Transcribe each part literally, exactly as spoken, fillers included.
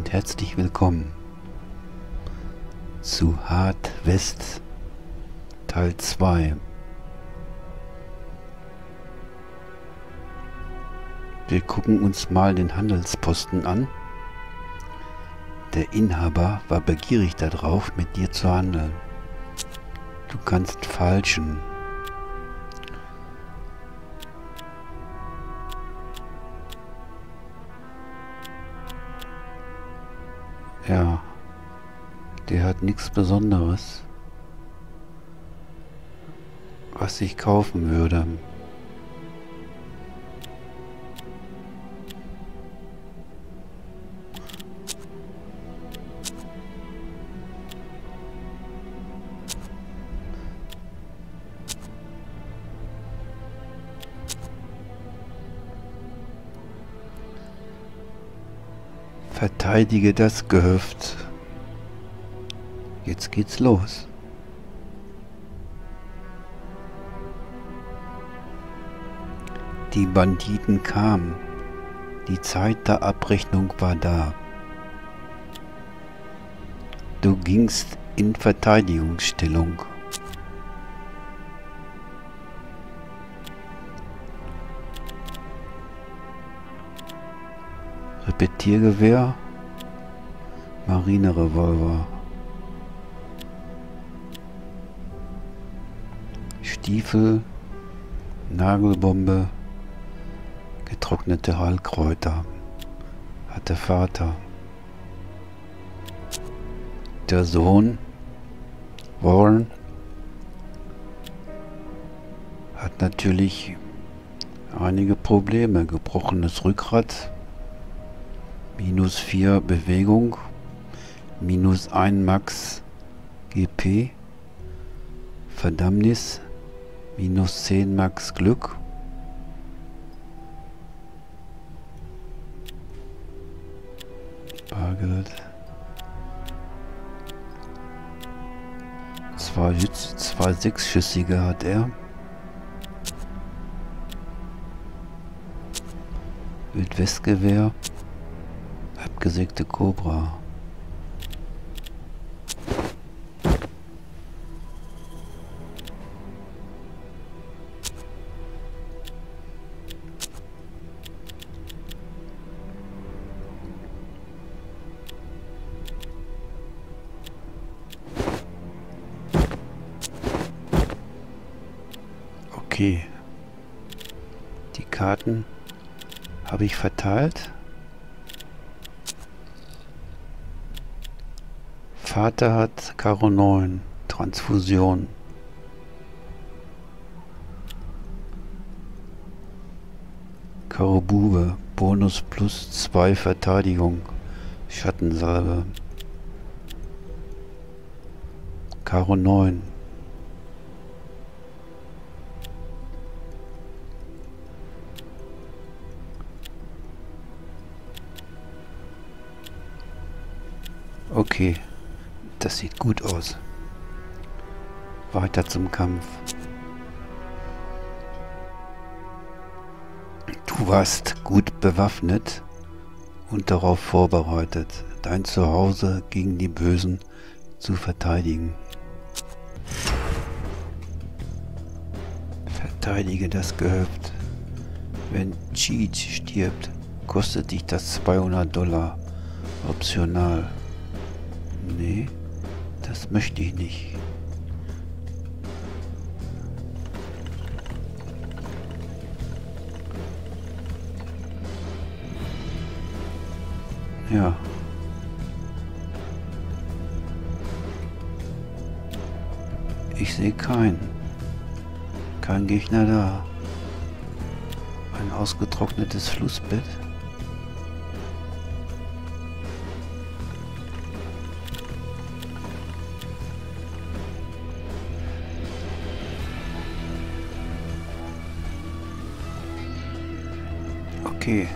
und herzlich willkommen zu Hard West Teil zwei. Wir gucken uns mal den Handelsposten an. Der Inhaber war begierig darauf, mit dir zu handeln. Du kannst falschen. Ja, der hat nichts Besonderes, was ich kaufen würde. Verteidige das Gehöft. Jetzt geht's los. Die Banditen kamen. Die Zeit der Abrechnung war da. Du gingst in Verteidigungsstellung. Repetiergewehr, Marinerevolver, Stiefel, Nagelbombe, getrocknete Heilkräuter, hat der Vater. Der Sohn, Warren, hat natürlich einige Probleme, gebrochenes Rückgrat, minus vier Bewegung, minus ein Max G P, Verdammnis, minus zehn Max Glück, Bargeld, zwei, zwei sechsschüssige hat er, Wildwestgewehr, abgesägte Cobra. Okay. Die Karten habe ich verteilt. Vater hat Karo neun, Transfusion. Karo Bube, Bonus plus zwei Verteidigung, Schattensalbe. Karo neun. Okay. Das sieht gut aus. Weiter zum Kampf. Du warst gut bewaffnet und darauf vorbereitet, dein Zuhause gegen die Bösen zu verteidigen. Verteidige das Gehöft. Wenn Cheat stirbt, kostet dich das zweihundert Dollar. Optional. Nee. Das möchte ich nicht. Ja. Ich sehe keinen. Kein Gegner da. Ein ausgetrocknetes Flussbett. Okay.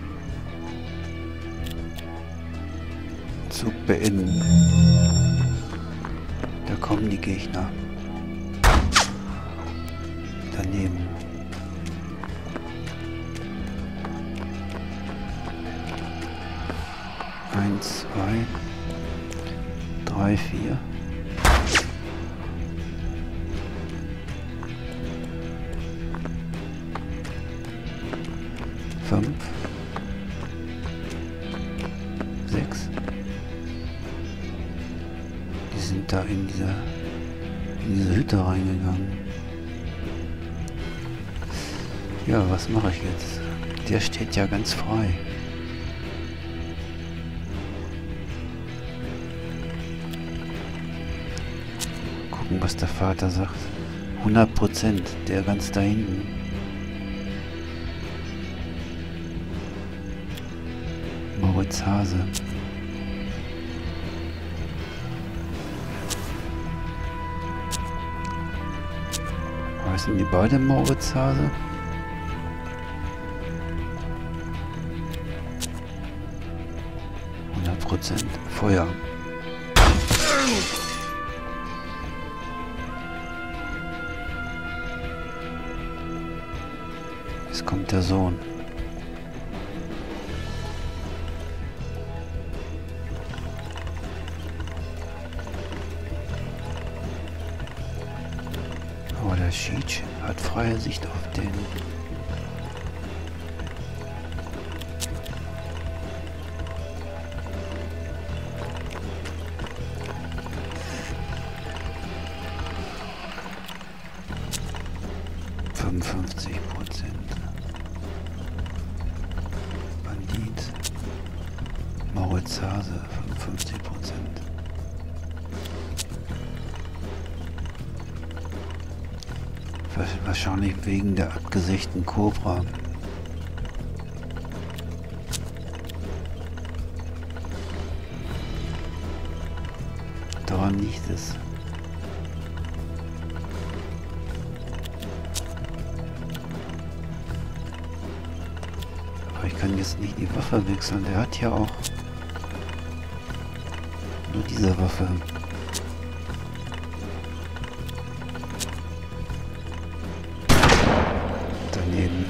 Zug beenden. Da kommen die Gegner. Daneben. zwei, drei, vier. Fünf. Sechs. Die sind da in dieser, in diese Hütte reingegangen. Ja, was mache ich jetzt? Der steht ja ganz frei. Gucken, was der Vater sagt. hundert Prozent, der ganz da hinten. Moritz Hase. Heißen die beide Moritz Hase? hundert Prozent. Feuer. Jetzt kommt der Sohn. Aber der Schietsch hat freie Sicht auf den. fünfundfünfzig Prozent. Bandit. Moritz Hase, fünfundfünfzig Prozent. Wahrscheinlich wegen der abgesägten Cobra. Daran liegt es. Aber ich kann jetzt nicht die Waffe wechseln. Der hat ja auch nur diese Waffe. Daneben.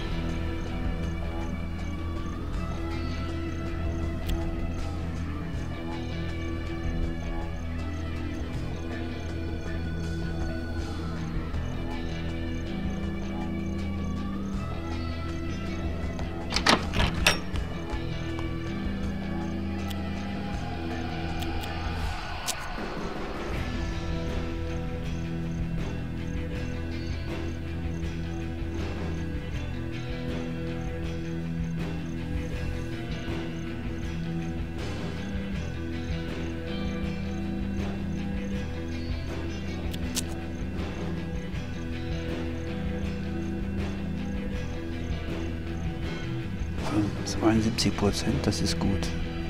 zweiundsiebzig Prozent, das ist gut.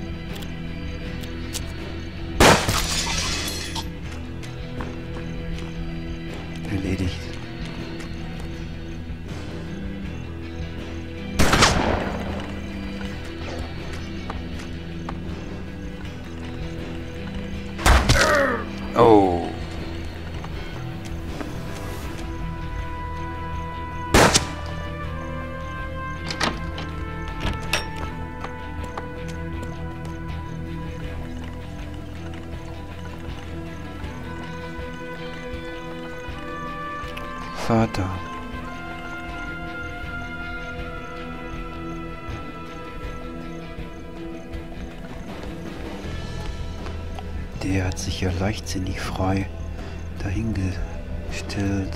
Erledigt. Oh. Vater. Der hat sich ja leichtsinnig frei dahingestellt.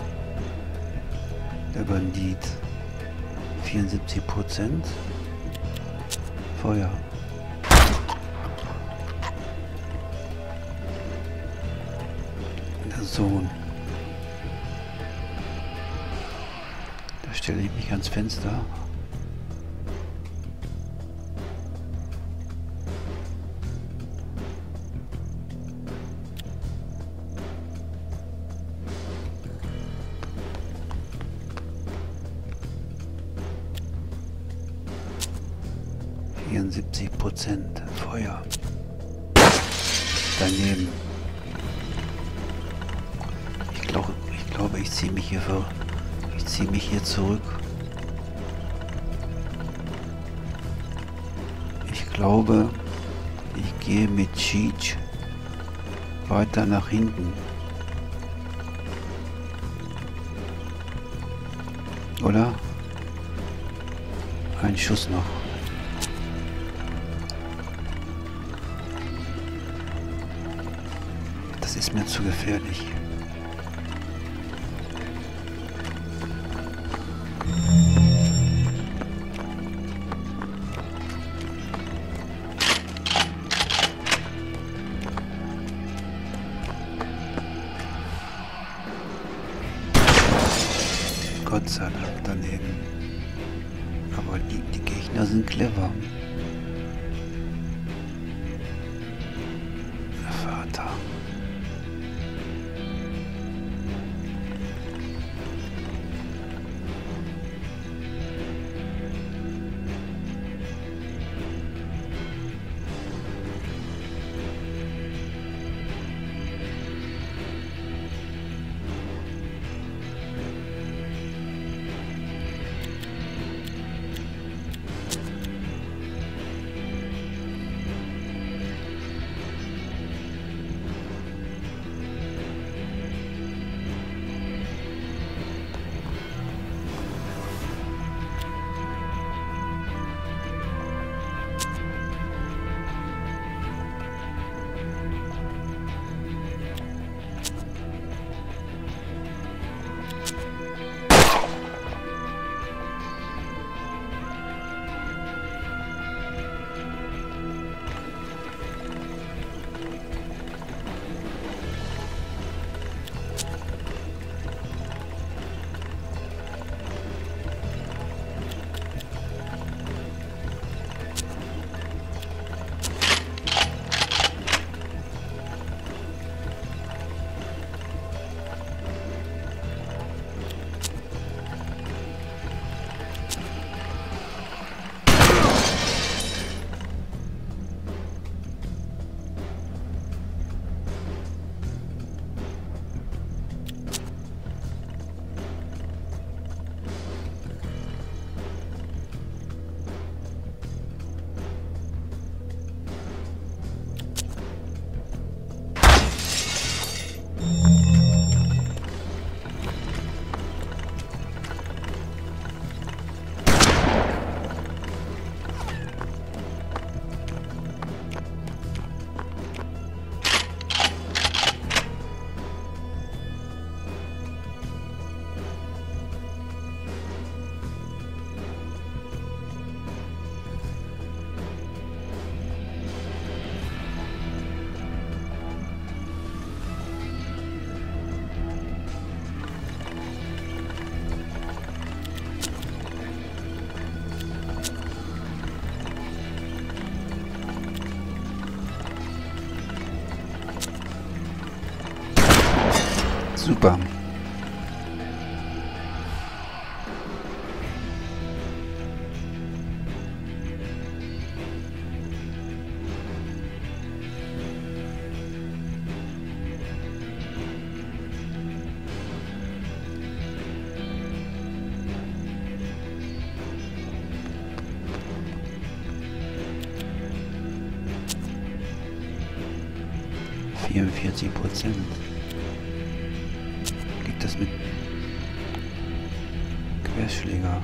Der Bandit. vierundsiebzig Prozent. Feuer. Der Sohn. Da stelle ich mich ans Fenster. vierundsiebzig Prozent Feuer. Daneben. Ich glaube, ich glaube, ich ziehe mich hier vor. Ich ziehe mich hier zurück. Ich glaube, Ich gehe mit Cheech weiter nach hinten. Oder? Ein Schuss noch. Das ist mir zu gefährlich. Gott sei Dank daneben. Aber die, die Gegner sind clever. Der Vater. Super. vierundvierzig Prozent. Liegt das mit Querschläger?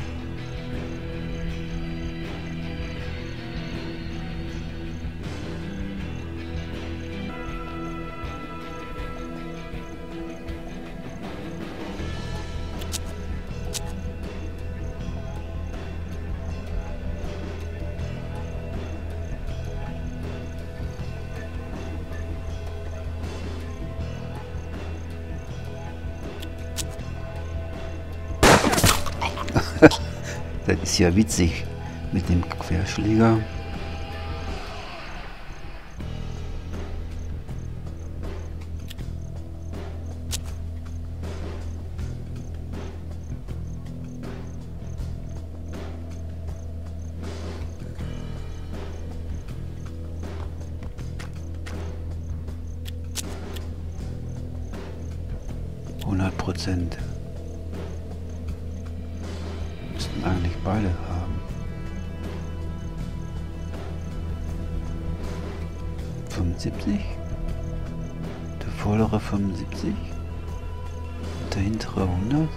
Das ist ja witzig mit dem Querschläger. hundert Prozent. Müssten eigentlich beide haben. fünfundsiebzig. Der vordere fünfundsiebzig. Der hintere hundert.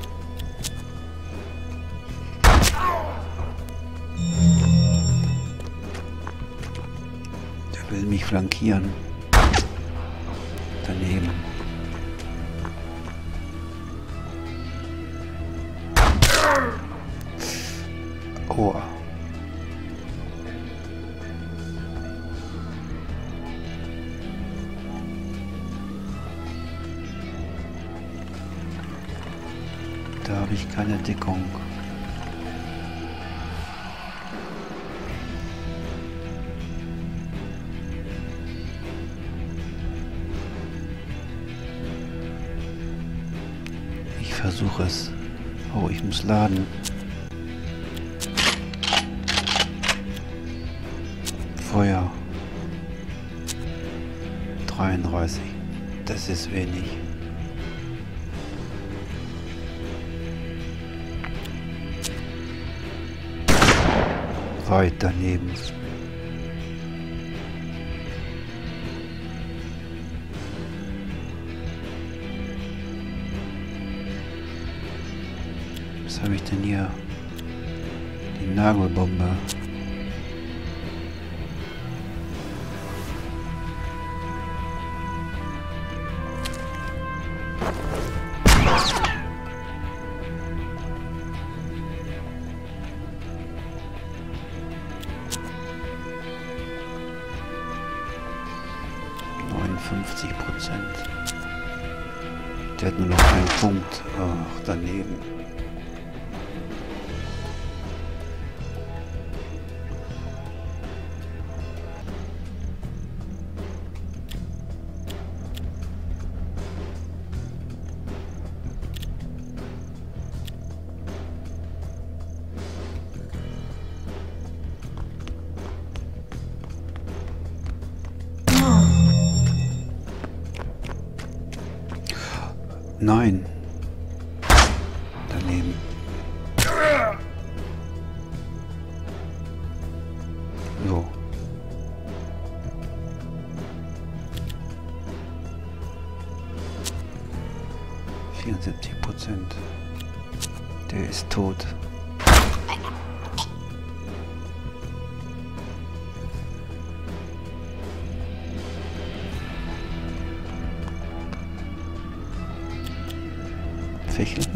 Der will mich flankieren. Daneben. Oh. Da habe ich keine Deckung. Ich versuche es. Oh, ich muss laden. Feuer. dreiunddreißig. Das ist wenig. Weit daneben. Was habe ich denn hier? Die Nagelbombe. neunundfünfzig Prozent. Der hat nur noch einen Punkt. Ach, daneben. Nein. Daneben. So. vierundsiebzig Prozent. Der ist tot. Fächeln.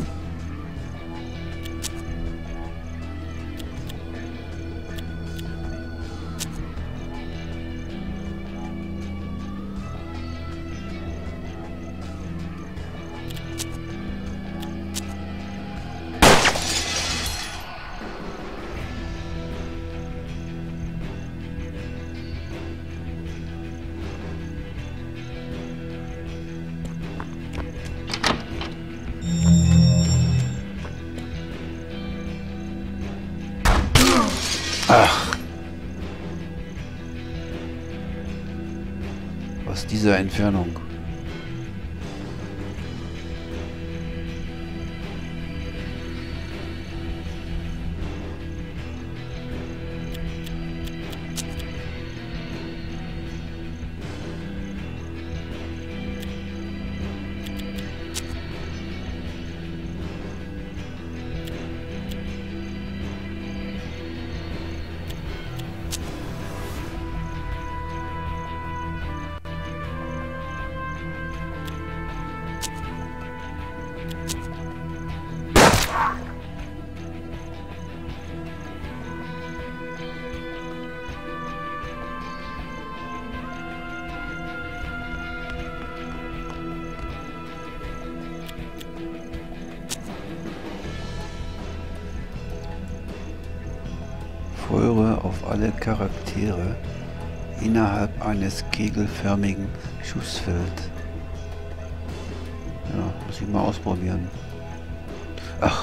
Ach. Aus dieser Entfernung. Feuere auf alle Charaktere innerhalb eines kegelförmigen Schussfelds. Ja, muss ich mal ausprobieren. Ach.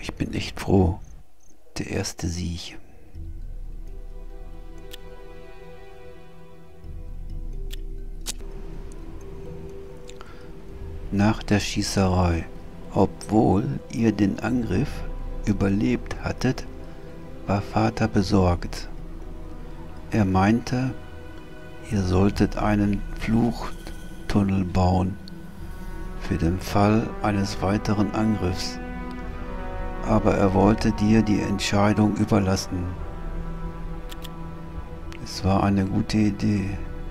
ich bin echt froh. Der erste Sieg. Nach der Schießerei. Obwohl ihr den Angriff überlebt hattet, war Vater besorgt. Er meinte, ihr solltet einen Fluchttunnel bauen für den Fall eines weiteren Angriffs, aber er wollte dir die Entscheidung überlassen. Es war eine gute Idee.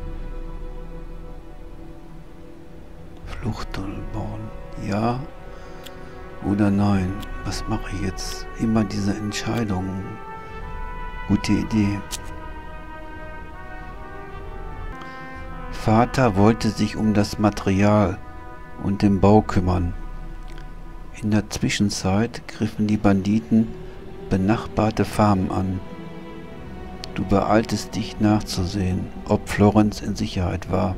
Fluchttunnel bauen, ja oder nein? Was mache ich jetzt? Immer diese Entscheidungen. Gute Idee. Vater wollte sich um das Material und den Bau kümmern. In der Zwischenzeit griffen die Banditen benachbarte Farmen an. Du beeiltest dich nachzusehen, ob Florenz in Sicherheit war.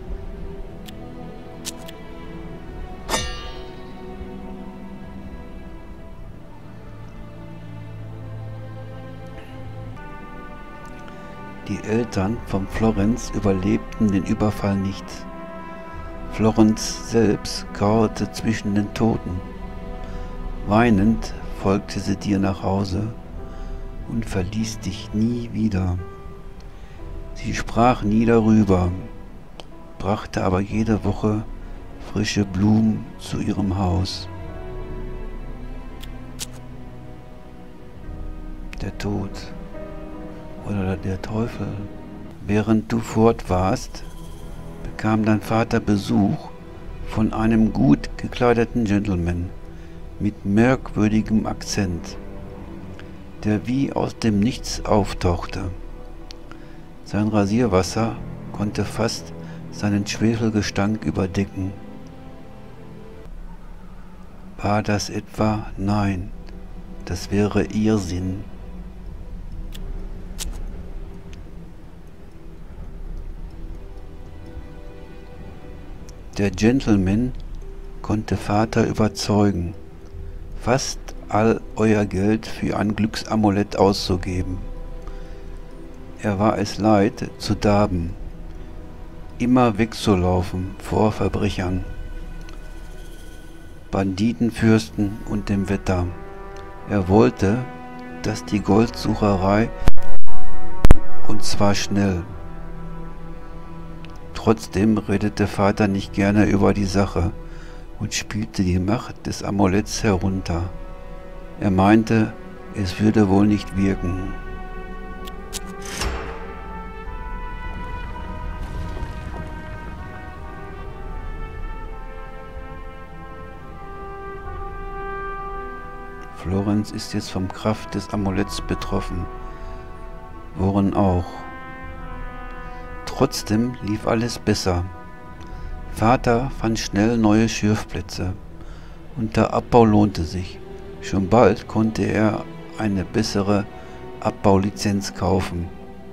Die Eltern von Florenz überlebten den Überfall nicht. Florenz selbst kauerte zwischen den Toten. Weinend folgte sie dir nach Hause und verließ dich nie wieder. Sie sprach nie darüber, brachte aber jede Woche frische Blumen zu ihrem Haus. Der Tod oder der Teufel. Während du fort warst, bekam dein Vater Besuch von einem gut gekleideten Gentleman mit merkwürdigem Akzent, der wie aus dem Nichts auftauchte. Sein Rasierwasser konnte fast seinen Schwefelgestank überdecken. War das etwa? Nein, das wäre Irrsinn. Der Gentleman konnte Vater überzeugen, fast all euer Geld für ein Glücksamulett auszugeben. Er war es leid, zu darben, immer wegzulaufen vor Verbrechern, Banditenfürsten und dem Wetter. Er wollte, dass die Goldsucherei, und zwar schnell. Trotzdem redete Vater nicht gerne über die Sache und spielte die Macht des Amuletts herunter. Er meinte, es würde wohl nicht wirken. Florenz ist jetzt vom Kraft des Amuletts betroffen. Worin auch. Trotzdem lief alles besser. Vater fand schnell neue Schürfplätze und der Abbau lohnte sich. Schon bald konnte er eine bessere Abbaulizenz kaufen.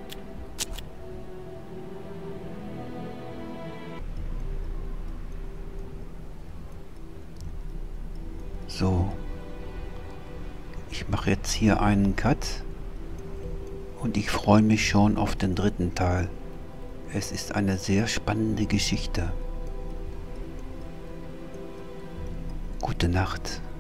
So, ich mache jetzt hier einen Cut und ich freue mich schon auf den dritten Teil. Es ist eine sehr spannende Geschichte. Gute Nacht.